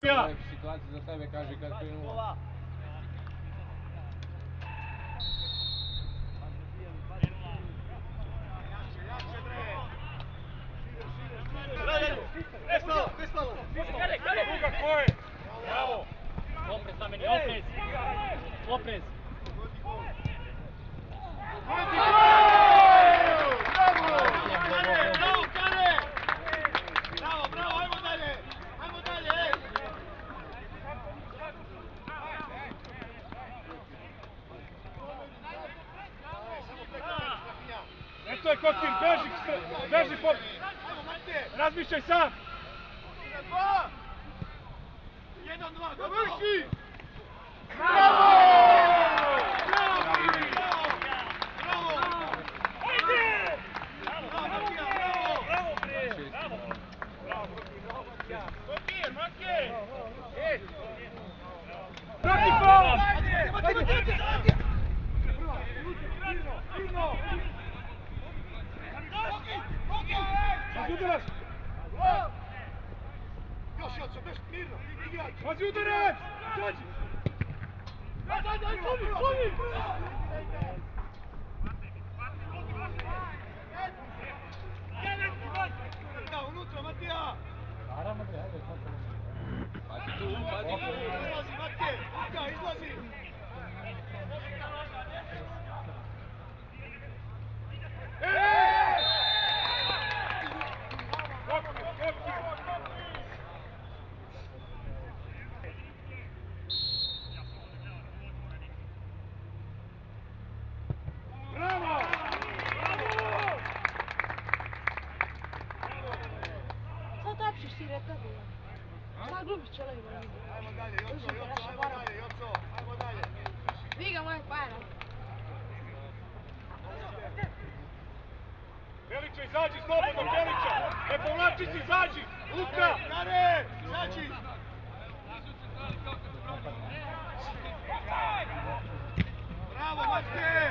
Ovo je situacija za tebe, kaže kad krenula. Bravo! Oprez na meni, oprez! Oprez! Bravo, ajmo dalje! Ajmo dalje! Eto je Kotin, beži po... Razmišljaj sam! 1-2, dovrši! Bravo! Pazi udarac! Zađi! Daj, suvi! Unutra, Matija! Naravno bre, ajde, sad pazi tu! Izlazi, Matije! Luka, izlazi! Ajmo dalje, Joco, ajmo dalje. Viga moja para. Pelića, izađi slobodno, Pelića! Ne povlači si, izađi! Luka! Kare, izađi! Bravo, Matke!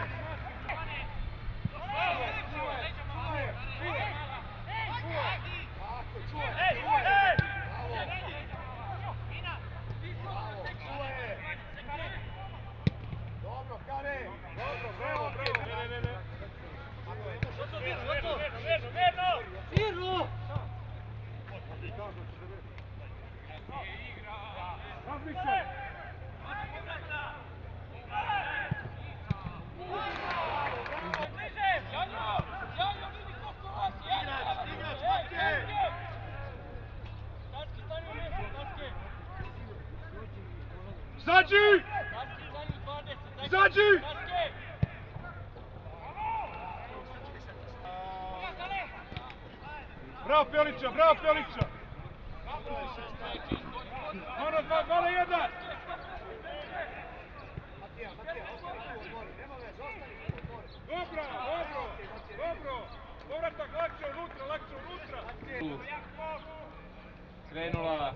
Dobro, Kare! Dobro, bravo! Mirno! Razmišljaj! Igrač, Matke! Izađi! Izađi! Bravo Pelića, bravo Pelića! Ono 2-1! Matija, ostani tu u odmori, nema veze, ostani tu u odmori. Dobro! Povratak lakše unutra! Krenula.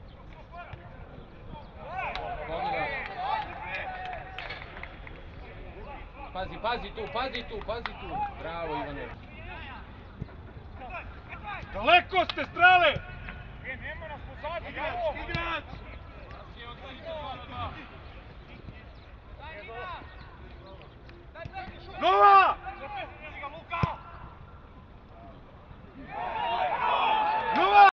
Pazi tu! Bravo Ivane. Daleko ste strale!